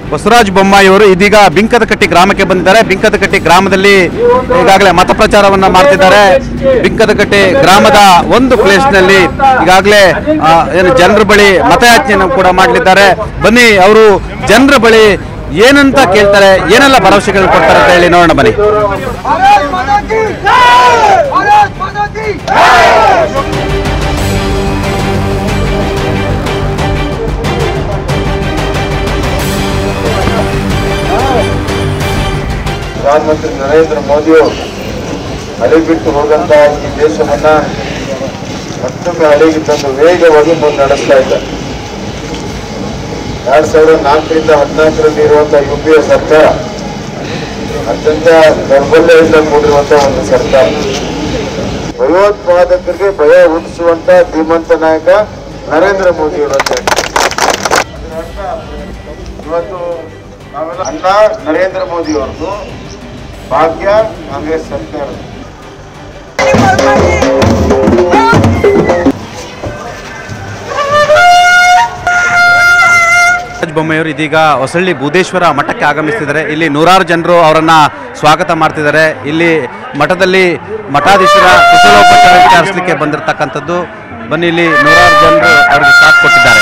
ಬಸವರಾಜ ಬೊಮ್ಮಾಯಿ ಅವರು ಇದೀಗ ಬಿಂಕದಕಟ್ಟಿ ಗ್ರಾಮಕ್ಕೆ ಬಂದಿದ್ದಾರೆ. ಬಿಂಕದಕಟ್ಟಿ ಗ್ರಾಮದಲ್ಲಿ ಈಗಾಗಲೇ ಮತ ಪ್ರಚಾರವನ್ನ ಮಾಡ್ತಿದ್ದಾರೆ. ಬಿಂಕದಕಟ್ಟಿ ಗ್ರಾಮದ ಒಂದು ಪ್ಲೇಸ್ನಲ್ಲಿ ಈಗಾಗಲೇ ಏನು ಜನರ ಬಳಿ ಮತಯಾಚನೆಯನ್ನು ಕೂಡ ಮಾಡಲಿದ್ದಾರೆ. ಬನ್ನಿ ಅವರು ಜನರ ಬಳಿ ಏನಂತ ಕೇಳ್ತಾರೆ, ಏನೆಲ್ಲ ಭರವಸೆಗಳು ಕೊಡ್ತಾರೆ ಅಂತ ಹೇಳಿ ನೋಡೋಣ ಬನ್ನಿ. ಪ್ರಧಾನಮಂತ್ರಿ ನರೇಂದ್ರ ಮೋದಿಯವರು ಅಲೆ ಬಿಟ್ಟು ಹೋದಂತ ಈ ದೇಶವನ್ನ ಮತ್ತೊಮ್ಮೆ ಅಲೆಗೆ ತಂದು ವೇಗವಾಗಿ ಮುನ್ನಡೆಸ್ತಾ ಇದ್ದಾರೆ. 2004ರಿಂದ 2014ರಲ್ಲಿ ಇರುವಂತಹ UPA ಸರ್ಕಾರ ಅತ್ಯಂತ ದೌರ್ಬಲ್ಯದಿಂದ ಕೂಡಿರುವಂತಹ ಒಂದು ಸರ್ಕಾರ. ಭಯೋತ್ಪಾದಕರಿಗೆ ಭಯ ಹುಟ್ಟಿಸುವಂತ ಧೀಮಂತ ನಾಯಕ ನರೇಂದ್ರ ಮೋದಿ ಅವರು ಅಂತ ಇವತ್ತು ನಾವೆಲ್ಲ ಅಣ್ಣ ನರೇಂದ್ರ ಮೋದಿ ಅವರದು ಭಾಗ್ಯ ಕಾಂಗ್ರೆಸ್ ಸರ್ಕಾರ. ಬೊಮ್ಮಾಯಿಯವರು ಇದೀಗ ಹೊಸಳ್ಳಿ ಬೂದೇಶ್ವರ ಮಠಕ್ಕೆ ಆಗಮಿಸ್ತಿದ್ದಾರೆ. ಇಲ್ಲಿ ನೂರಾರು ಜನರು ಅವರನ್ನ ಸ್ವಾಗತ ಮಾಡ್ತಿದ್ದಾರೆ. ಇಲ್ಲಿ ಮಠದಲ್ಲಿ ಮಠಾಧೀಶರ ಕುಶಲೋಪಚಾರ ವಿಚಾರಿಸಲಿಕ್ಕೆ ಬಂದಿರತಕ್ಕಂಥದ್ದು. ಬನ್ನಿ, ಇಲ್ಲಿ ನೂರಾರು ಜನರು ಅವರಿಗೆ ಸಾಥ್ ಕೊಟ್ಟಿದ್ದಾರೆ.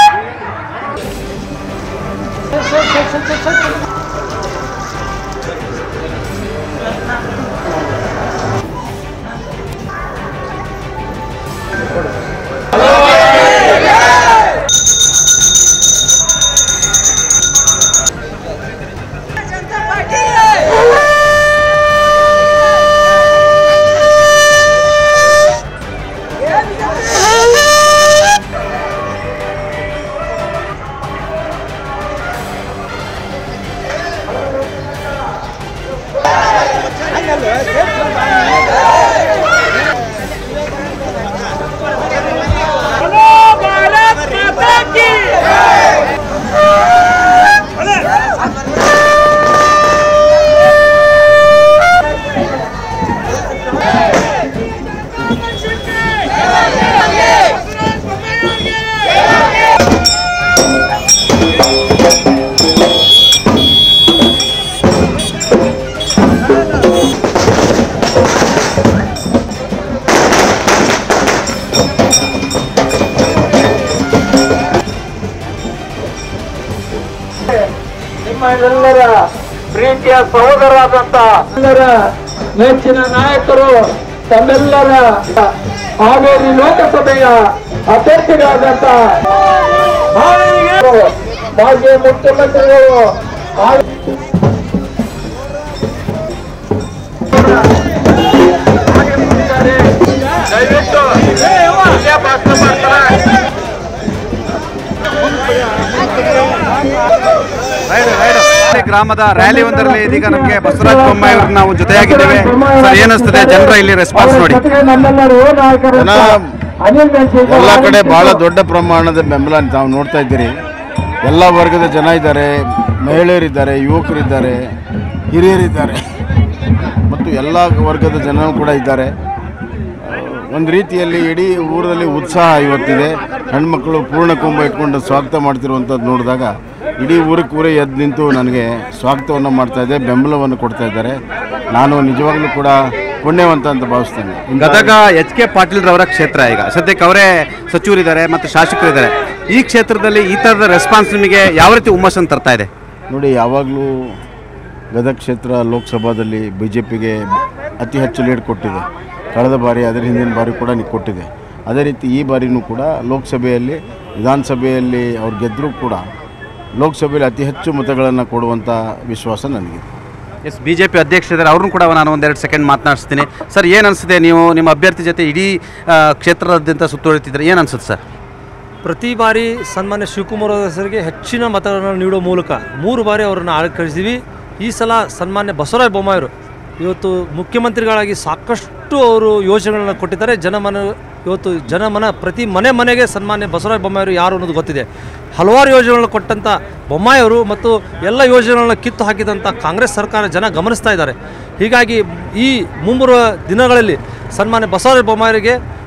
ನಿಮ್ಮೆಲ್ಲರ ಪ್ರೀತಿಯ ಸಹೋದರರಾದಂತ ಎಲ್ಲರ ನೆಚ್ಚಿನ ನಾಯಕರು, ತಮ್ಮೆಲ್ಲರ ಹಾವೇರಿ ಲೋಕಸಭೆಯ ಅಭ್ಯರ್ಥಿಗಳಾದಂತ ಮಾಜಿ ಮುಖ್ಯಮಂತ್ರಿಗಳು ದಯವಿಟ್ಟು ಭಾಷಣ ಮಾಡ್ತಾರೆ. ಗ್ರಾಮದ ರ್ಯಾಲಿ ಒಂದರಲ್ಲಿ ಇದೀಗ ನಮಗೆ ಬಸವರಾಜ ಬೊಮ್ಮಾಯಿ ಅವರು ನಾವು ಜೊತೆಯಾಗಿದ್ದೇವೆ. ಸರ್, ಏನಿಸ್ತದೆ ಜನರ ಇಲ್ಲಿ ರೆಸ್ಪಾನ್ಸ್ ನೋಡಿ? ಎಲ್ಲ ಕಡೆ ಬಹಳ ದೊಡ್ಡ ಪ್ರಮಾಣದ ಬೆಂಬಲ ನಾವು ನೋಡ್ತಾ ಇದ್ದೀರಿ. ಎಲ್ಲ ವರ್ಗದ ಜನ ಇದ್ದಾರೆ, ಮಹಿಳೆಯರಿದ್ದಾರೆ, ಯುವಕರಿದ್ದಾರೆ, ಹಿರಿಯರಿದ್ದಾರೆ ಮತ್ತು ಎಲ್ಲ ವರ್ಗದ ಜನರು ಕೂಡ ಇದ್ದಾರೆ. ಒಂದು ರೀತಿಯಲ್ಲಿ ಇಡೀ ಊರಲ್ಲಿ ಉತ್ಸಾಹ ಇವತ್ತಿದೆ. ಹೆಣ್ಮಕ್ಳು ಪೂರ್ಣ ಕುಂಭ ಇಟ್ಕೊಂಡು ಸ್ವಾಗತ ಮಾಡ್ತಿರುವಂಥದ್ದು ನೋಡಿದಾಗ ಇಡೀ ಊರೇ ಎದ್ದು ನಿಂತು ನನಗೆ ಸ್ವಾಗತವನ್ನು ಮಾಡ್ತಾಯಿದ್ದೆ, ಬೆಂಬಲವನ್ನು ಕೊಡ್ತಾ ಇದ್ದಾರೆ. ನಾನು ನಿಜವಾಗ್ಲೂ ಕೂಡ ಪುಣ್ಯವಂತ ಅಂತ ಭಾವಿಸ್ತೇನೆ. ಗದಗ HK ಪಾಟೀಲ್ರವರ ಕ್ಷೇತ್ರ. ಈಗ ಸದ್ಯಕ್ಕೆ ಅವರೇ ಸಚಿವರಿದ್ದಾರೆ ಮತ್ತು ಶಾಸಕರಿದ್ದಾರೆ. ಈ ಕ್ಷೇತ್ರದಲ್ಲಿ ಈ ಥರದ ರೆಸ್ಪಾನ್ಸ್ ನಿಮಗೆ ಯಾವ ರೀತಿ ಹುಮ್ಮಸ್ಸನ್ನು ತರ್ತಾ ಇದೆ? ನೋಡಿ, ಯಾವಾಗಲೂ ಗದಗ ಕ್ಷೇತ್ರ ಲೋಕಸಭಾದಲ್ಲಿ BJPಗೆ ಅತಿ ಹೆಚ್ಚು ಲೀಡ್ ಕೊಟ್ಟಿದೆ. ಕಳೆದ ಬಾರಿ, ಅದರ ಹಿಂದಿನ ಬಾರಿ ಕೂಡ ಕೊಟ್ಟಿದೆ. ಅದೇ ರೀತಿ ಈ ಬಾರಿನೂ ಕೂಡ ಲೋಕಸಭೆಯಲ್ಲಿ, ವಿಧಾನಸಭೆಯಲ್ಲಿ ಅವ್ರು ಗೆದ್ದರೂ ಕೂಡ ಲೋಕಸಭೆಯಲ್ಲಿ ಅತಿ ಹೆಚ್ಚು ಮತಗಳನ್ನು ಕೊಡುವಂಥ ವಿಶ್ವಾಸ ನನಗಿದೆ. ಎಸ್, BJP ಅಧ್ಯಕ್ಷರಿದ್ದಾರೆ, ಅವ್ರನ್ನೂ ಕೂಡ ನಾನು ಒಂದೆರಡು ಸೆಕೆಂಡ್ ಮಾತನಾಡಿಸ್ತೀನಿ. ಸರ್, ಏನು ಅನಿಸುತ್ತೆ, ನೀವು ನಿಮ್ಮ ಅಭ್ಯರ್ಥಿ ಜೊತೆ ಇಡೀ ಕ್ಷೇತ್ರದಾದ್ಯಂತ ಸುತ್ತುವರಿತಿದ್ರೆ ಏನು ಅನಿಸುತ್ತೆ ಸರ್? ಪ್ರತಿ ಬಾರಿ ಸನ್ಮಾನ್ಯ ಶಿವಕುಮಾರ್ ಹೆಸರಿಗೆ ಹೆಚ್ಚಿನ ಮತಗಳನ್ನು ನೀಡುವ ಮೂಲಕ 3 ಬಾರಿ ಅವರನ್ನು ಆಳ್ಕಳಿಸಿದ್ವಿ. ಈ ಸಲ ಸನ್ಮಾನ್ಯ ಬಸವರಾಜ ಬೊಮ್ಮಾಯಿಯವರು ಇವತ್ತು ಮುಖ್ಯಮಂತ್ರಿಗಳಾಗಿ ಸಾಕಷ್ಟು ಅವರು ಯೋಜನೆಗಳನ್ನು ಕೊಟ್ಟಿದ್ದಾರೆ. ಇವತ್ತು ಜನಮನ ಪ್ರತಿ ಮನೆಗೆ ಸನ್ಮಾನ್ಯ ಬಸವರಾಜ ಬೊಮ್ಮಾಯಿಯವರು ಯಾರು ಅನ್ನೋದು ಗೊತ್ತಿದೆ. ಹಲವಾರು ಯೋಜನೆಗಳನ್ನು ಕೊಟ್ಟಂಥ ಬೊಮ್ಮಾಯಿಯವರು ಮತ್ತು ಎಲ್ಲ ಯೋಜನೆಗಳನ್ನು ಕಿತ್ತು ಹಾಕಿದಂಥ ಕಾಂಗ್ರೆಸ್ ಸರ್ಕಾರ ಜನ ಗಮನಿಸ್ತಾ ಇದ್ದಾರೆ. ಹೀಗಾಗಿ ಈ ಮುಂಬರುವ ದಿನಗಳಲ್ಲಿ ಸನ್ಮಾನ್ಯ ಬಸವರಾಜ ಬೊಮ್ಮಾಯಿಯವರಿಗೆ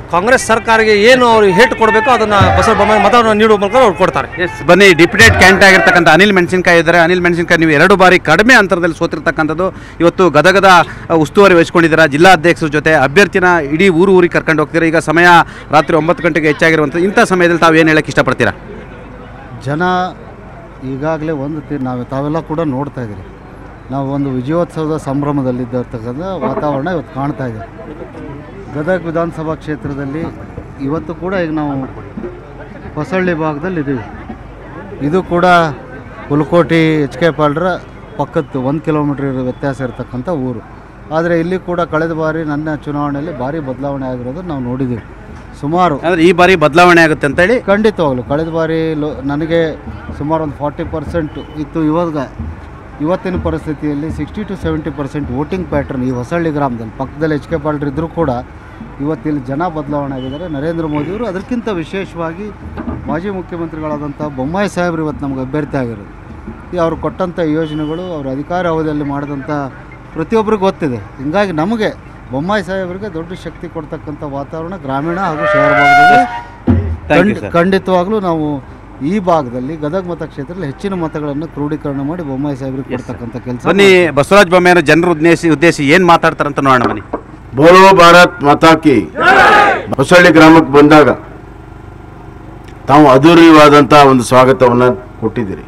ಕಾಂಗ್ರೆಸ್ ಸರ್ಕಾರಕ್ಕೆ ಏನು ಅವರು ಹೇಟ್ ಕೊಡಬೇಕು ಅದನ್ನು ಬಸವರಾಜ ಬೊಮ್ಮಾಯಿ ಮತವನ್ನು ನೀಡುವ ಮೂಲಕ ಅವ್ರು ಕೊಡ್ತಾರೆ. ಎಸ್, ಬನ್ನಿ. ಡಿಪ್ಯೂಟೆಡ್ ಕ್ಯಾಂಡಿಡೇಟ್ ಆಗಿರ್ತಕ್ಕಂಥ ಅನಿಲ್ ಮೆಣಸಿನಕಾಯಿ ಇದ್ದಾರೆ. ಅನಿಲ್ ಮೆಣಸಿನಕಾಯಿ, ನೀವು 2 ಬಾರಿ ಕಡಿಮೆ ಅಂತರದಲ್ಲಿ ಸೋತಿರ್ತಕ್ಕಂಥದ್ದು. ಇವತ್ತು ಗದಗದ ಉಸ್ತುವಾರಿ ವಹಿಸ್ಕೊಂಡಿದ್ದೀರಾ. ಜಿಲ್ಲಾ ಅಧ್ಯಕ್ಷರ ಜೊತೆ ಅಭ್ಯರ್ಥಿನ ಇಡೀ ಊರಿಗೆ ಕರ್ಕೊಂಡು ಹೋಗ್ತೀರಾ. ಈಗ ಸಮಯ ರಾತ್ರಿ 9 ಗಂಟೆಗೆ ಹೆಚ್ಚಾಗಿರುವಂಥ ಇಂಥ ಸಮಯದಲ್ಲಿ ತಾವು ಏನು ಹೇಳಕ್ಕೆ ಇಷ್ಟಪಡ್ತೀರಾ? ಜನ ಈಗಾಗಲೇ ತಾವೆಲ್ಲ ಕೂಡ ನೋಡ್ತಾ ಇದ್ದೀರಿ. ನಾವು ಒಂದು ವಿಜಯೋತ್ಸವದ ಸಂಭ್ರಮದಲ್ಲಿದ್ದರ್ತಕ್ಕಂಥ ವಾತಾವರಣ ಇವತ್ತು ಕಾಣ್ತಾ ಇದೆ. ಗದಗ ವಿಧಾನಸಭಾ ಕ್ಷೇತ್ರದಲ್ಲಿ ಇವತ್ತು ಕೂಡ ಈಗ ನಾವು ಹೊಸಳ್ಳಿ ಭಾಗದಲ್ಲಿ ಇದ್ದೀವಿ. ಇದು ಕೂಡ ಹುಲಕೋಟಿ HK ಪಾಳ್ಯರ ಪಕ್ಕದ್ದು 1 ಕಿಲೋಮೀಟ್ರ್ ವ್ಯತ್ಯಾಸ ಇರತಕ್ಕಂಥ ಊರು. ಆದರೆ ಇಲ್ಲಿ ಕೂಡ ಕಳೆದ ಬಾರಿ ನನ್ನ ಚುನಾವಣೆಯಲ್ಲಿ ಭಾರಿ ಬದಲಾವಣೆ ಆಗಿರೋದು ನಾವು ನೋಡಿದ್ದೀವಿ. ಸುಮಾರು ಅಂದರೆ ಈ ಬಾರಿ ಬದಲಾವಣೆ ಆಗುತ್ತೆ ಅಂತೇಳಿ? ಖಂಡಿತವಾಗಲು ಕಳೆದ ಬಾರಿ ನನಗೆ ಸುಮಾರು ಒಂದು 40% ಇತ್ತು. ಇವತ್ತಿನ ಪರಿಸ್ಥಿತಿಯಲ್ಲಿ 60 to 70% ವೋಟಿಂಗ್ ಪ್ಯಾಟ್ರನ್ ಈ ಹೊಸಳ್ಳಿ ಗ್ರಾಮದಲ್ಲಿ, ಪಕ್ಕದಲ್ಲಿ HK ಪಾಳ್ಯರು ಇದ್ದರೂ ಕೂಡ ಇವತ್ತಿಲ್ಲಿ ಜನ ಬದಲಾವಣೆ ಆಗಿದ್ದಾರೆ. ನರೇಂದ್ರ ಮೋದಿಯವರು ಅದಕ್ಕಿಂತ ವಿಶೇಷವಾಗಿ ಮಾಜಿ ಮುಖ್ಯಮಂತ್ರಿಗಳಾದಂಥ ಬೊಮ್ಮಾಯಿ ಸಾಹೇಬರು ಇವತ್ತು ನಮಗೆ ಅಭ್ಯರ್ಥಿ ಆಗಿರೋದು. ಅವರು ಕೊಟ್ಟಂಥ ಯೋಜನೆಗಳು, ಅವರು ಅಧಿಕಾರ ಅವಧಿಯಲ್ಲಿ ಮಾಡಿದಂಥ ಪ್ರತಿಯೊಬ್ಬರಿಗೂ ಗೊತ್ತಿದೆ. ಹೀಗಾಗಿ ನಮಗೆ ಬೊಮ್ಮಾಯಿ ಸಾಹೇಬರಿಗೆ ದೊಡ್ಡ ಶಕ್ತಿ ಕೊಡ್ತಕ್ಕಂಥ ವಾತಾವರಣ ಗ್ರಾಮೀಣ ಹಾಗೂ ಶಹರ ಭಾಗದಲ್ಲಿ ಖಂಡಿತವಾಗ್ಲೂ ನಾವು ಈ ಭಾಗದಲ್ಲಿ ಗದಗ ಮತಕ್ಷೇತ್ರದಲ್ಲಿ ಹೆಚ್ಚಿನ ಮತಗಳನ್ನು ಕ್ರೋಢೀಕರಣ ಮಾಡಿ ಬೊಮ್ಮಾಯಿ ಸಾಹೇಬರಿಗೆ ಕೊಡ್ತಕ್ಕಂಥ ಕೆಲಸ. ಬನ್ನಿ, ಬಸವರಾಜ ಬೊಮ್ಮಾಯಿಯವರು ಜನರು ಉದ್ದೇಶಿಸಿ ಏನು ಮಾತಾಡ್ತಾರಂತ ನೋಡೋಣ. ಬನ್ನಿ. ಬೋಲೋ ಭಾರತ್ ಮಾತಾ ಕಿ. ಹೊಸಳ್ಳಿ ಗ್ರಾಮಕ್ಕೆ ಬಂದಾಗ ತಾವು ಅದ್ಧೂರಿಯಾದಂಥ ಒಂದು ಸ್ವಾಗತವನ್ನು ಕೊಟ್ಟಿದ್ದೀರಿ.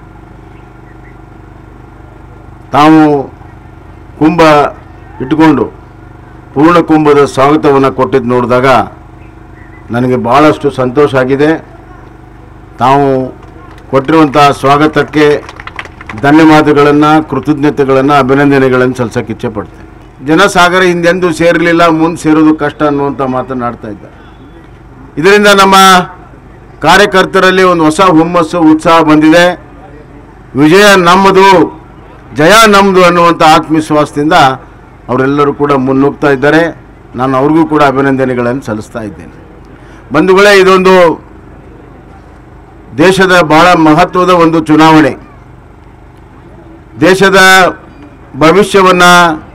ತಾವು ಕುಂಭ ಇಟ್ಕೊಂಡು ಪೂರ್ಣ ಕುಂಭದ ಸ್ವಾಗತವನ್ನು ಕೊಟ್ಟಿದ್ದು ನೋಡಿದಾಗ ನನಗೆ ಭಾಳಷ್ಟು ಸಂತೋಷ ಆಗಿದೆ. ತಾವು ಕೊಟ್ಟಿರುವಂಥ ಸ್ವಾಗತಕ್ಕೆ ಧನ್ಯವಾದಗಳನ್ನು, ಕೃತಜ್ಞತೆಗಳನ್ನು, ಅಭಿನಂದನೆಗಳನ್ನು ಸಲ್ಲಿಸೋಕ್ಕೆ ಇಚ್ಛೆಪಡ್ತೇನೆ. ಜನಸಾಗರ ಹಿಂದೆಂದೂ ಸೇರಲಿಲ್ಲ, ಮುಂದೆ ಸೇರೋದು ಕಷ್ಟ ಅನ್ನುವಂಥ ಮಾತನಾಡ್ತಾ ಇದ್ದಾರೆ. ಇದರಿಂದ ನಮ್ಮ ಕಾರ್ಯಕರ್ತರಲ್ಲಿ ಒಂದು ಹೊಸ ಹುಮ್ಮಸ್ಸು, ಉತ್ಸಾಹ ಬಂದಿದೆ. ವಿಜಯ ನಮ್ಮದು, ಜಯ ನಮ್ಮದು ಅನ್ನುವಂಥ ಆತ್ಮವಿಶ್ವಾಸದಿಂದ ಅವರೆಲ್ಲರೂ ಕೂಡ ಮುನ್ನುಗ್ತಾ ಇದ್ದಾರೆ. ನಾನು ಅವ್ರಿಗೂ ಕೂಡ ಅಭಿನಂದನೆಗಳನ್ನು ಸಲ್ಲಿಸ್ತಾ ಇದ್ದೇನೆ. ಬಂಧುಗಳೇ, ಇದೊಂದು ದೇಶದ ಬಹಳ ಮಹತ್ವದ ಒಂದು ಚುನಾವಣೆ. ದೇಶದ ಭವಿಷ್ಯವನ್ನು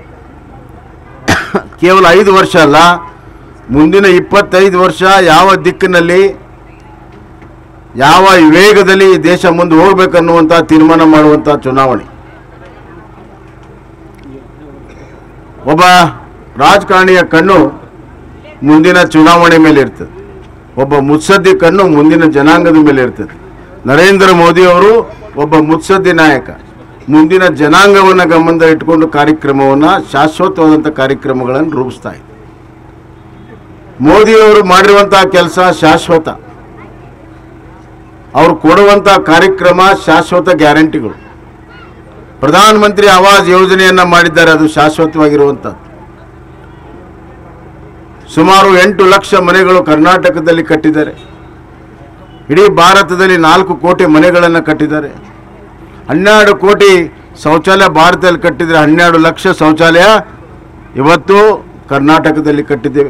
ಕೇವಲ 5 ವರ್ಷ ಅಲ್ಲ, ಮುಂದಿನ 25 ವರ್ಷ ಯಾವ ದಿಕ್ಕಿನಲ್ಲಿ, ಯಾವ ವೇಗದಲ್ಲಿ ದೇಶ ಮುಂದೆ ಹೋಗಬೇಕನ್ನುವಂಥ ತೀರ್ಮಾನ ಮಾಡುವಂಥ ಚುನಾವಣೆ. ಒಬ್ಬ ರಾಜಕಾರಣಿಯ ಕಣ್ಣು ಮುಂದಿನ ಚುನಾವಣೆ ಮೇಲೆ ಇರ್ತದೆ. ಒಬ್ಬ ಮುತ್ಸದ್ದಿ ಕಣ್ಣು ಮುಂದಿನ ಜನಾಂಗದ ಮೇಲೆ ಇರ್ತದೆ. ನರೇಂದ್ರ ಮೋದಿಯವರು ಒಬ್ಬ ಮುತ್ಸದ್ದಿ ನಾಯಕ. ಮುಂದಿನ ಜನಾಂಗವನ್ನು ಗಮನದಲ್ಲಿ ಇಟ್ಕೊಂಡು ಕಾರ್ಯಕ್ರಮವನ್ನು, ಶಾಶ್ವತವಾದಂಥ ಕಾರ್ಯಕ್ರಮಗಳನ್ನು ರೂಪಿಸ್ತಾ ಇದೆ. ಮೋದಿಯವರು ಮಾಡಿರುವಂಥ ಕೆಲಸ ಶಾಶ್ವತ. ಅವರು ಕೊಡುವಂಥ ಕಾರ್ಯಕ್ರಮ ಶಾಶ್ವತ ಗ್ಯಾರಂಟಿಗಳು. ಪ್ರಧಾನಮಂತ್ರಿ ಆವಾಸ್ ಯೋಜನೆಯನ್ನು ಮಾಡಿದ್ದಾರೆ, ಅದು ಶಾಶ್ವತವಾಗಿರುವಂಥದ್ದು. ಸುಮಾರು 8 ಲಕ್ಷ ಮನೆಗಳು ಕರ್ನಾಟಕದಲ್ಲಿ ಕಟ್ಟಿದ್ದಾರೆ. ಇಡೀ ಭಾರತದಲ್ಲಿ 4 ಕೋಟಿ ಮನೆಗಳನ್ನು ಕಟ್ಟಿದ್ದಾರೆ. 12 ಕೋಟಿ ಶೌಚಾಲಯ ಭಾರತದಲ್ಲಿ ಕಟ್ಟಿದರೆ 12 ಲಕ್ಷ ಶೌಚಾಲಯ ಇವತ್ತು ಕರ್ನಾಟಕದಲ್ಲಿ ಕಟ್ಟಿದ್ದೇವೆ.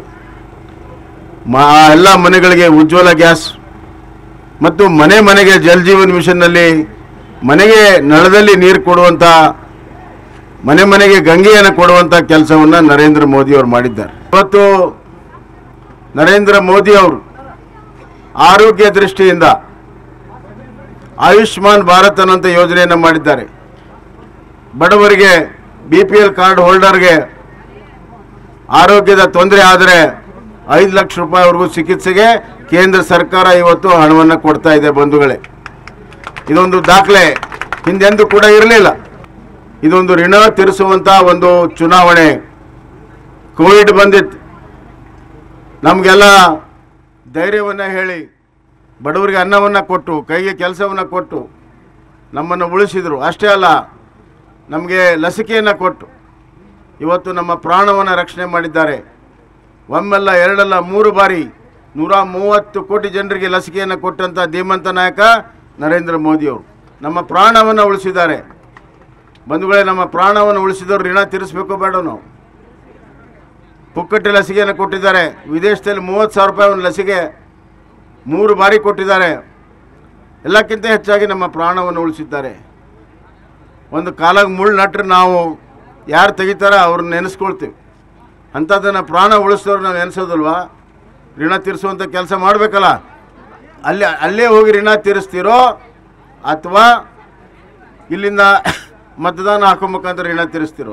ಎಲ್ಲ ಮನೆಗಳಿಗೆ ಉಜ್ವಲ ಗ್ಯಾಸ್ ಮತ್ತು ಮನೆಗೆ ಜಲ್ ಜೀವನ್ ಮಿಷನ್ನಲ್ಲಿ ಮನೆಗೆ ನಳದಲ್ಲಿ ನೀರು ಕೊಡುವಂಥ, ಮನೆಗೆ ಗಂಗೆಯನ್ನು ಕೊಡುವಂಥ ಕೆಲಸವನ್ನು ನರೇಂದ್ರ ಮೋದಿಯವರು ಮಾಡಿದ್ದಾರೆ. ಇವತ್ತು ನರೇಂದ್ರ ಮೋದಿಯವರು ಆರೋಗ್ಯ ದೃಷ್ಟಿಯಿಂದ ಆಯುಷ್ಮಾನ್ ಭಾರತ್ ಅನ್ನೋಂಥ ಯೋಜನೆಯನ್ನು ಮಾಡಿದ್ದಾರೆ. ಬಡವರಿಗೆ, BPL ಕಾರ್ಡ್ ಹೋಲ್ಡರ್ಗೆ ಆರೋಗ್ಯದ ತೊಂದರೆ ಆದರೆ 5 ಲಕ್ಷ ರೂಪಾಯಿವರೆಗೂ ಚಿಕಿತ್ಸೆಗೆ ಕೇಂದ್ರ ಸರ್ಕಾರ ಇವತ್ತು ಹಣವನ್ನು ಕೊಡ್ತಾ ಇದೆ. ಬಂಧುಗಳೇ, ಇದೊಂದು ದಾಖಲೆ, ಹಿಂದೆಂದೂ ಕೂಡ ಇರಲಿಲ್ಲ. ಇದೊಂದು ಋಣ ತೀರಿಸುವಂಥ ಒಂದು ಚುನಾವಣೆ. ಕೋವಿಡ್ ಬಂದಿತ್ತು, ನಮಗೆಲ್ಲ ಧೈರ್ಯವನ್ನು ಹೇಳಿ, ಬಡವರಿಗೆ ಅನ್ನವನ್ನು ಕೊಟ್ಟು, ಕೈಗೆ ಕೆಲಸವನ್ನು ಕೊಟ್ಟು ನಮ್ಮನ್ನು ಉಳಿಸಿದರು. ಅಷ್ಟೇ ಅಲ್ಲ, ನಮಗೆ ಲಸಿಕೆಯನ್ನು ಕೊಟ್ಟು ಇವತ್ತು ನಮ್ಮ ಪ್ರಾಣವನ್ನು ರಕ್ಷಣೆ ಮಾಡಿದ್ದಾರೆ. ಒಮ್ಮೆಲ್ಲ, 2 ಅಲ್ಲ, 3 ಬಾರಿ 130 ಕೋಟಿ ಜನರಿಗೆ ಲಸಿಕೆಯನ್ನು ಕೊಟ್ಟಂಥ ಧೀಮಂತ ನಾಯಕ ನರೇಂದ್ರ ಮೋದಿಯವರು ನಮ್ಮ ಪ್ರಾಣವನ್ನು ಉಳಿಸಿದ್ದಾರೆ. ಬಂಧುಗಳೇ, ನಮ್ಮ ಪ್ರಾಣವನ್ನು ಉಳಿಸಿದವರು ಋಣ ತೀರಿಸಬೇಕು ಬೇಡ? ನಾವು ಪುಕ್ಕಟ್ಟೆ ಲಸಿಕೆಯನ್ನು ಕೊಟ್ಟಿದ್ದಾರೆ. ವಿದೇಶದಲ್ಲಿ 30,000 ರೂಪಾಯಿ ಒಂದು ಲಸಿಕೆ 3 ಬಾರಿ ಕೊಟ್ಟಿದ್ದಾರೆ. ಎಲ್ಲಕ್ಕಿಂತ ಹೆಚ್ಚಾಗಿ ನಮ್ಮ ಪ್ರಾಣವನ್ನು ಉಳಿಸಿದ್ದಾರೆ. ಒಂದು ಕಾಲಾಗ ಮುಳ್ಳು ನಟ್ರೆ ನಾವು ಯಾರು ತೆಗಿತಾರೋ ಅವ್ರನ್ನ ನೆನೆಸ್ಕೊಳ್ತೀವಿ. ಅಂಥದ್ದನ್ನು ಪ್ರಾಣ ಉಳಿಸಿದವ್ರು ನಾವು ನೆನೆಸೋದಲ್ವಾ? ಋಣ ತೀರಿಸುವಂಥ ಕೆಲಸ ಮಾಡಬೇಕಲ್ಲ. ಅಲ್ಲೇ ಹೋಗಿ ಋಣ ತೀರಿಸ್ತೀರೋ ಅಥವಾ ಇಲ್ಲಿಂದ ಮತದಾನ ಹಾಕೋ ಮುಖಾಂತರ ಋಣ ತೀರಿಸ್ತೀರೋ?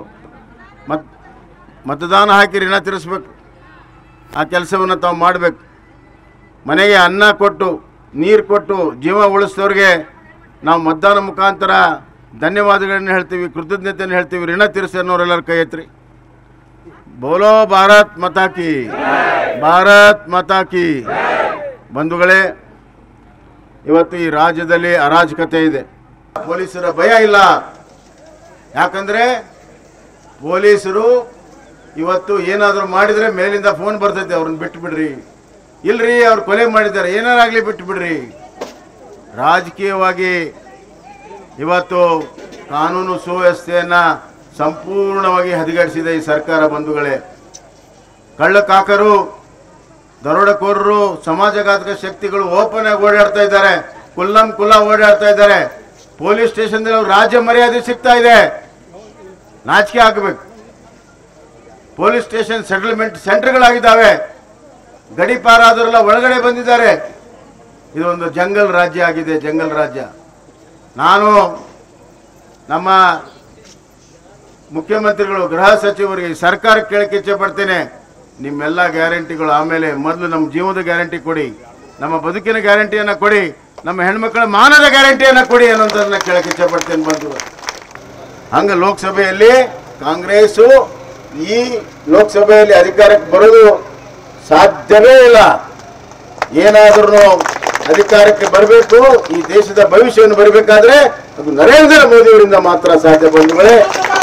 ಮತದಾನ ಹಾಕಿ ಋಣ ತೀರಿಸ್ಬೇಕು. ಆ ಕೆಲಸವನ್ನು ತಾವು ಮಾಡಬೇಕು. ಮನೆಗೆ ಅನ್ನ ಕೊಟ್ಟು ನೀರು ಕೊಟ್ಟು ಜೀವ ಉಳಿಸಿದವ್ರಿಗೆ ನಾವು ಮತದಾನ ಮುಖಾಂತರ ಧನ್ಯವಾದಗಳನ್ನು ಹೇಳ್ತೀವಿ, ಕೃತಜ್ಞತೆಯನ್ನು ಹೇಳ್ತೀವಿ. ಋಣ ತೀರಿಸಿ ಅನ್ನೋರೆಲ್ಲರೂ ಕೈ ಎತ್ತಿರಿ. ಬೋಲೋ ಭಾರತ್ ಮಾತಾ ಕಿ, ಭಾರತ್ ಮಾತಾ ಕಿ. ಬಂಧುಗಳೇ, ಇವತ್ತು ಈ ರಾಜ್ಯದಲ್ಲಿ ಅರಾಜಕತೆ ಇದೆ. ಪೊಲೀಸರ ಭಯ ಇಲ್ಲ. ಯಾಕಂದರೆ ಪೊಲೀಸರು ಇವತ್ತು ಏನಾದರೂ ಮಾಡಿದರೆ ಮೇಲಿಂದ ಫೋನ್ ಬರ್ತೈತೆ, ಅವ್ರನ್ನ ಬಿಟ್ಟು ಬಿಡ್ರಿ, ಇಲ್ರಿ ಅವ್ರು ಕೊಲೆ ಮಾಡಿದ್ದಾರೆ, ಏನಾರಾಗಲಿ ಬಿಟ್ಟು ಬಿಡ್ರಿ. ರಾಜಕೀಯವಾಗಿ ಇವತ್ತು ಕಾನೂನು ಸುವ್ಯವಸ್ಥೆಯನ್ನು ಸಂಪೂರ್ಣವಾಗಿ ಹದಗೆಡಿಸಿದೆ ಈ ಸರ್ಕಾರ. ಬಂಧುಗಳೇ, ಕಳ್ಳಕಾಕರು, ದರೋಡೆಕೋರರು, ಸಮಾಜಘಾತಕ ಶಕ್ತಿಗಳು ಓಪನ್ ಆಗಿ ಓಡಾಡ್ತಾ ಇದ್ದಾರೆ, ಕುಲ್ಲ ಓಡಾಡ್ತಾ ಇದ್ದಾರೆ. ಪೊಲೀಸ್ ಸ್ಟೇಷನ್ದಲ್ಲಿ ಅವ್ರು ರಾಜ್ಯ ಮರ್ಯಾದೆ ಸಿಗ್ತಾ ಇದೆ. ನಾಚಿಕೆ ಆಗಬೇಕು. ಪೊಲೀಸ್ ಸ್ಟೇಷನ್ ಸೆಟಲ್ಮೆಂಟ್ ಸೆಂಟರ್ಗಳಾಗಿದ್ದಾವೆ. ಗಡಿಪಾರಾದವರೆಲ್ಲ ಒಳಗಡೆ ಬಂದಿದ್ದಾರೆ. ಇದೊಂದು ಜಂಗಲ್ ರಾಜ್ಯ ಆಗಿದೆ, ಜಂಗಲ್ ರಾಜ್ಯ. ನಾನು ನಮ್ಮ ಮುಖ್ಯಮಂತ್ರಿಗಳು, ಗೃಹ ಸಚಿವರಿಗೆ, ಸರ್ಕಾರಕ್ಕೆ ಕೇಳಕ್ಕೆ ಇಚ್ಛೆ ಪಡ್ತೇನೆ, ನಿಮ್ಮೆಲ್ಲ ಗ್ಯಾರಂಟಿಗಳು ಆಮೇಲೆ ಮೊದಲು ನಮ್ಮ ಜೀವನದ ಗ್ಯಾರಂಟಿ ಕೊಡಿ, ನಮ್ಮ ಬದುಕಿನ ಗ್ಯಾರಂಟಿಯನ್ನು ಕೊಡಿ, ನಮ್ಮ ಹೆಣ್ಮಕ್ಳ ಮಾನದ ಗ್ಯಾರಂಟಿಯನ್ನು ಕೊಡಿ ಅನ್ನೋದನ್ನ ಕೇಳಕ್ಕೆ ಇಚ್ಛೆ ಪಡ್ತೇನೆ. ಬಂದು ಹಂಗೆ ಲೋಕಸಭೆಯಲ್ಲಿ ಕಾಂಗ್ರೆಸ್ಸು ಈ ಲೋಕಸಭೆಯಲ್ಲಿ ಅಧಿಕಾರಕ್ಕೆ ಬರೋದು ಸಾಧ್ಯವೇ ಇಲ್ಲ. ಏನಾದ್ರೂ ಅಧಿಕಾರಕ್ಕೆ ಬರಬೇಕು, ಈ ದೇಶದ ಭವಿಷ್ಯವನ್ನು ಬರಬೇಕಾದ್ರೆ ಅದು ನರೇಂದ್ರ ಮೋದಿಯವರಿಂದ ಮಾತ್ರ ಸಾಧ್ಯ. ಬಂಧುಗಳೇ,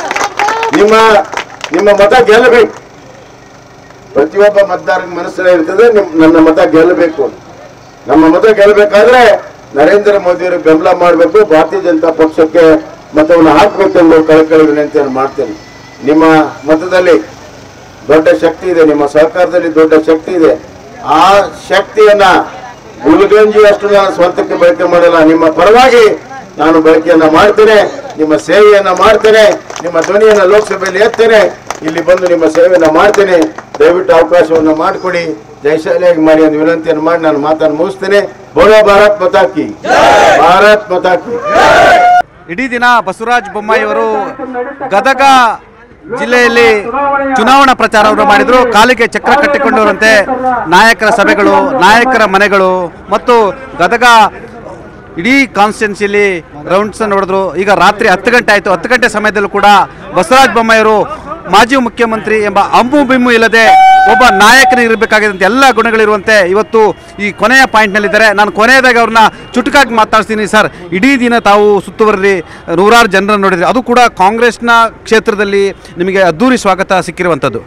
ನಿಮ್ಮ ಮತ ಗೆಲ್ಲಬೇಕು. ಪ್ರತಿಯೊಬ್ಬ ಮತದಾರನ ಮನಸ್ಸಲ್ಲಿ ಇರ್ತದೆ, ನನ್ನ ಮತ ಗೆಲ್ಲಬೇಕು. ನಮ್ಮ ಮತ ಗೆಲ್ಲಬೇಕಾದ್ರೆ ನರೇಂದ್ರ ಮೋದಿಯವರಿಗೆ ಬೆಂಬಲ ಮಾಡಬೇಕು, ಭಾರತೀಯ ಜನತಾ ಪಕ್ಷಕ್ಕೆ ಮತವನ್ನು ಹಾಕಬೇಕೆಂದು ಕಳಕಳಿ ವಿನಂತಿಯನ್ನು ಮಾಡ್ತೇನೆ. ನಿಮ್ಮ ಮತದಲ್ಲಿ ದೊಡ್ಡ ಶಕ್ತಿ ಇದೆ, ನಿಮ್ಮ ಸಹಕಾರದಲ್ಲಿ ದೊಡ್ಡ ಶಕ್ತಿ ಇದೆ. ಆ ಶಕ್ತಿಯನ್ನ ಗುಲ್ಗಂಜಿಯಷ್ಟು ನಾನು ಸ್ವಂತಕ್ಕೆ ಬಳಕೆ ಮಾಡಲ್ಲ. ನಿಮ್ಮ ಪರವಾಗಿ ನಾನು ಬಳಕೆಯನ್ನ ಮಾಡ್ತೇನೆ, ನಿಮ್ಮ ಸೇವೆಯನ್ನ ಮಾಡ್ತೇನೆ, ನಿಮ್ಮ ಧ್ವನಿಯನ್ನ ಲೋಕಸಭೆಯಲ್ಲಿ ಎತ್ತೇನೆ, ಇಲ್ಲಿ ಬಂದು ನಿಮ್ಮ ಸೇವೆಯನ್ನ ಮಾಡ್ತೇನೆ. ದಯವಿಟ್ಟು ಅವಕಾಶವನ್ನು ಮಾಡಿಕೊಡಿ, ಜಯಶಾಲಿಯಾಗಿ ಮಾಡಿ ಒಂದು ವಿನಂತಿಯನ್ನು ಮಾಡಿ ನಾನು ಮಾತನ್ನು ಮುಗಿಸ್ತೇನೆ. ಬೋಲೋ ಭಾರತ್ ಮಾತಾ ಕಿ, ಭಾರತ್ ಮಾತಾ ಕಿ. ಇಡೀ ದಿನ ಬಸವರಾಜ ಬೊಮ್ಮಾಯಿ ಅವರು ಗದಗ ಜಿಲ್ಲೆಯಲ್ಲಿ ಚುನಾವಣಾ ಪ್ರಚಾರವನ್ನು ಮಾಡಿದರು. ಕಾಲಿಗೆ ಚಕ್ರ ಕಟ್ಟಿಕೊಂಡವರಂತೆ ನಾಯಕರ ಸಭೆಗಳು, ನಾಯಕರ ಮನೆಗಳು ಮತ್ತು ಗದಗ ಇಡೀ ಕಾನ್ಸ್ಟಿಟ್ಯೂನ್ಸಿಯಲ್ಲಿ ರೌಂಡ್ಸ್ ನೋಡಿದ್ರು. ಈಗ ರಾತ್ರಿ 10 ಗಂಟೆ ಆಯಿತು. 10 ಗಂಟೆ ಸಮಯದಲ್ಲೂ ಕೂಡ ಬಸವರಾಜ ಬೊಮ್ಮಾಯಿಯವರು ಮಾಜಿ ಮುಖ್ಯಮಂತ್ರಿ ಎಂಬ ಅಂಬು ಬಿಮ್ಮು ಇಲ್ಲದೆ ಒಬ್ಬ ನಾಯಕನಿರಬೇಕಾಗಿದ್ದಂತೆ ಎಲ್ಲ ಗುಣಗಳಿರುವಂತೆ ಇವತ್ತು ಈ ಕೊನೆಯ ಪಾಯಿಂಟ್ನಲ್ಲಿದ್ದಾರೆ. ನಾನು ಕೊನೆಯದಾಗಿ ಅವ್ರನ್ನ ಚುಟುಕಾಗಿ ಮಾತಾಡ್ತೀನಿ. ಸರ್, ಇಡೀ ದಿನ ತಾವು ಸುತ್ತುವರೆದಿ ನೂರಾರು ಜನರನ್ನು ನೋಡಿದ್ರಿ, ಅದು ಕೂಡ ಕಾಂಗ್ರೆಸ್ನ ಕ್ಷೇತ್ರದಲ್ಲಿ ನಿಮಗೆ ಅದ್ದೂರಿ ಸ್ವಾಗತ ಸಿಕ್ಕಿರುವಂಥದ್ದು.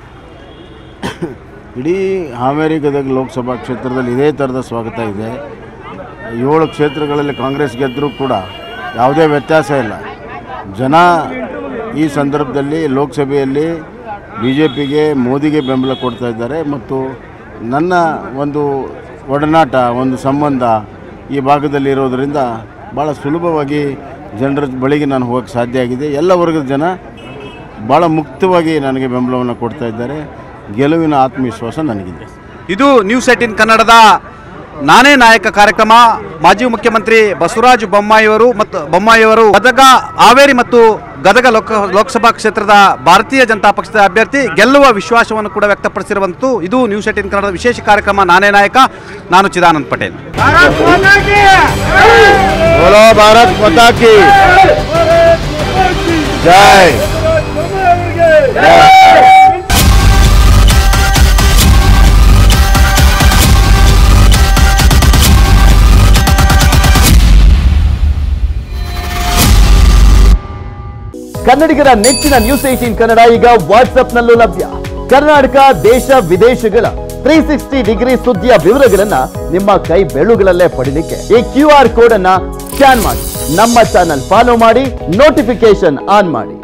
ಇಡೀ ಹಾವೇರಿ ಗದಗ ಲೋಕಸಭಾ ಕ್ಷೇತ್ರದಲ್ಲಿ ಇದೇ ಥರದ ಸ್ವಾಗತ ಇದೆ. 7 ಕ್ಷೇತ್ರಗಳಲ್ಲಿ ಕಾಂಗ್ರೆಸ್ ಗೆದ್ದರೂ ಕೂಡ ಯಾವುದೇ ವ್ಯತ್ಯಾಸ ಇಲ್ಲ. ಜನ ಈ ಸಂದರ್ಭದಲ್ಲಿ ಲೋಕಸಭೆಯಲ್ಲಿ BJPಗೆ, ಮೋದಿಗೆ ಬೆಂಬಲ ಕೊಡ್ತಾ ಇದ್ದಾರೆ. ಮತ್ತು ನನ್ನ ಒಂದು ಒಡನಾಟ, ಒಂದು ಸಂಬಂಧ ಈ ಭಾಗದಲ್ಲಿ ಇರೋದರಿಂದ ಭಾಳ ಸುಲಭವಾಗಿ ಜನರ ಬಳಿಗೆ ನಾನು ಹೋಗೋಕ್ಕೆ ಸಾಧ್ಯ ಆಗಿದೆ. ಎಲ್ಲ ವರ್ಗದ ಜನ ಭಾಳ ಮುಕ್ತವಾಗಿ ನನಗೆ ಬೆಂಬಲವನ್ನು ಕೊಡ್ತಾ ಇದ್ದಾರೆ. ಗೆಲುವಿನ ಆತ್ಮವಿಶ್ವಾಸ ನನಗಿದೆ. ಇದು ನ್ಯೂಸ್ 18 ಕನ್ನಡದ ನಾನೇ ನಾಯಕ ಕಾರ್ಯಕ್ರಮ. ಮಾಜಿ ಮುಖ್ಯಮಂತ್ರಿ ಬಸವರಾಜ ಬೊಮ್ಮಾಯಿಯವರು ಗದಗ, ಹಾವೇರಿ ಮತ್ತು ಗದಗ ಲೋಕಸಭಾ ಕ್ಷೇತ್ರದ ಭಾರತೀಯ ಜನತಾ ಪಕ್ಷದ ಅಭ್ಯರ್ಥಿ ಗೆಲ್ಲುವ ವಿಶ್ವಾಸವನ್ನು ಕೂಡ ವ್ಯಕ್ತಪಡಿಸಿರುವಂಥದ್ದು. ಇದು ನ್ಯೂಸ್ 18 ಕನ್ನಡದ ವಿಶೇಷ ಕಾರ್ಯಕ್ರಮ ನಾನೇ ನಾಯಕ. ನಾನು ಚಿದಾನಂದ್ ಪಟೇಲ್. ಬೋಲೋ ಭಾರತ್ ಮಾತಾ ಕಿ ಜೈ. ಕನ್ನಡಿಗರ ನೆಚ್ಚಿನ ನ್ಯೂಸ್ 18 ಕನ್ನಡ ಈಗ ವಾಟ್ಸ್ಆಪ್ನಲ್ಲೂ ಲಭ್ಯ. ಕರ್ನಾಟಕ, ದೇಶ ವಿದೇಶಗಳ 360 ಡಿಗ್ರಿ ಸುದ್ದಿಯ ವಿವರಗಳನ್ನ ನಿಮ್ಮ ಕೈ ಬೆರಳುಗಳಲ್ಲೇ ಪಡಿಲಿಕ್ಕೆ ಈ QR ಕೋಡ್ ಅನ್ನ ಸ್ಕ್ಯಾನ್ ಮಾಡಿ, ನಮ್ಮ ಚಾನಲ್ ಫಾಲೋ ಮಾಡಿ, ನೋಟಿಫಿಕೇಶನ್ ಆನ್ ಮಾಡಿ.